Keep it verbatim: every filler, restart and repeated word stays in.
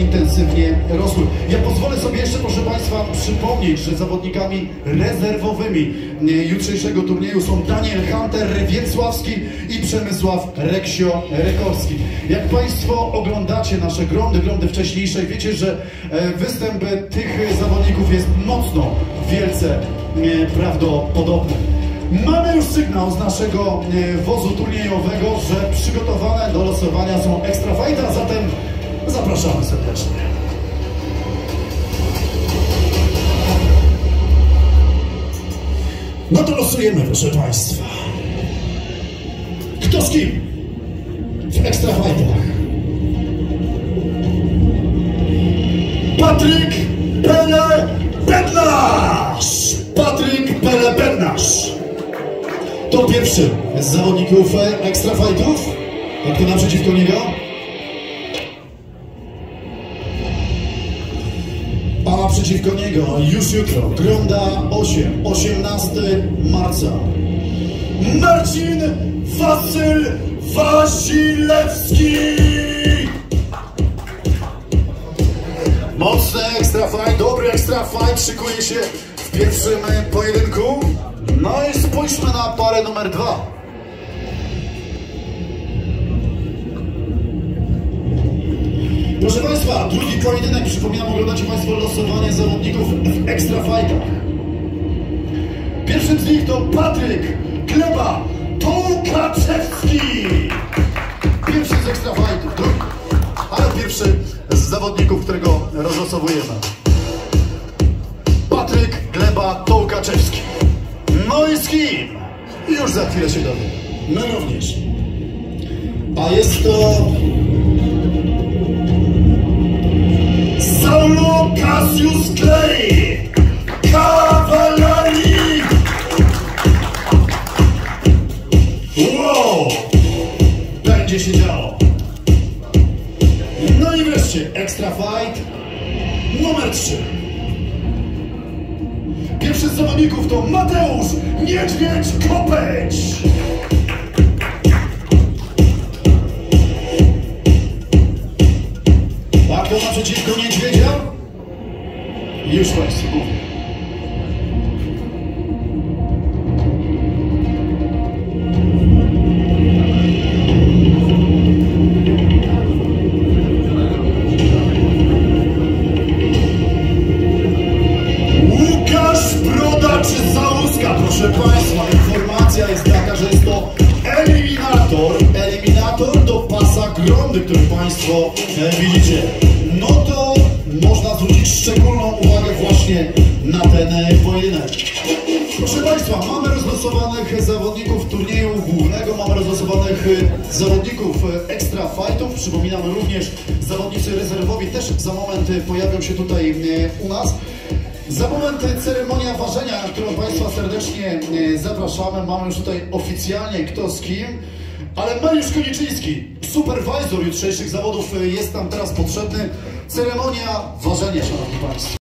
intensywnie rosły. Ja pozwolę sobie jeszcze, proszę Państwa, przypomnieć, że zawodnikami rezerwowymi jutrzejszego turnieju są Daniel Hunter Wiecławski i Przemysław Reksio Rekorski. Jak Państwo oglądacie nasze grondy, grondy wcześniejsze, wiecie, że występ tych zawodników jest mocno, wielce prawdopodobny. Mamy już sygnał z naszego wozu turniejowego, że przygotowane do losowania są Extra Fighty, a zatem zapraszamy serdecznie. No to losujemy, proszę Państwa. Kto z kim w Extra Fightach? Patryk Pele Bednarz! Patryk Pele Bednarz! To pierwszy z zawodników Extra Fightów. A kto naprzeciwko niego? A naprzeciwko niego już jutro, Gronda osiem, osiemnastego marca. Marcin Wasyl Wasilewski! Mocny Extra Fight, dobry Extra Fight szykuje się w pierwszym pojedynku. No i spójrzmy na parę numer dwa. Proszę Państwa, drugi pojedynek, przypominam, oglądacie Państwo losowanie zawodników w Extra Fightach. Pierwszym z nich to Patryk Gleba Tołkaczewski. Pierwszy z Extra Fightów, drugi, ale pierwszy z zawodników, którego rozlosowujemy. Patryk Gleba Tołkaczewski. No i z kim? Już za chwilę się dowiem. My również. A jest to Saulo Cassius Clay Cavallari. Wow! Będzie się działo. No i wreszcie Extra Fight numer trzy. Pierwszy z zawodników to Mateusz Niedźwiedź-Kopeć. A kto naprzeciwko Niedźwiedzia? Już Państwu mówię. Proszę Państwa, informacja jest taka, że jest to eliminator, eliminator do pasa Grondy, który Państwo e, widzicie. No to można zwrócić szczególną uwagę właśnie na ten e, pojedynek. Proszę Państwa, mamy rozlosowanych zawodników turnieju głównego, mamy rozlosowanych e, zawodników e, Extra Fightów. Przypominam, również zawodnicy rezerwowi też za moment e, pojawią się tutaj e, u nas. Za moment ceremonia ważenia, którą Państwa serdecznie zapraszamy. Mamy już tutaj oficjalnie kto z kim, ale Mariusz Koniczyński, superwajzor jutrzejszych zawodów, jest nam teraz potrzebny. Ceremonia ważenia, Szanowni Państwo.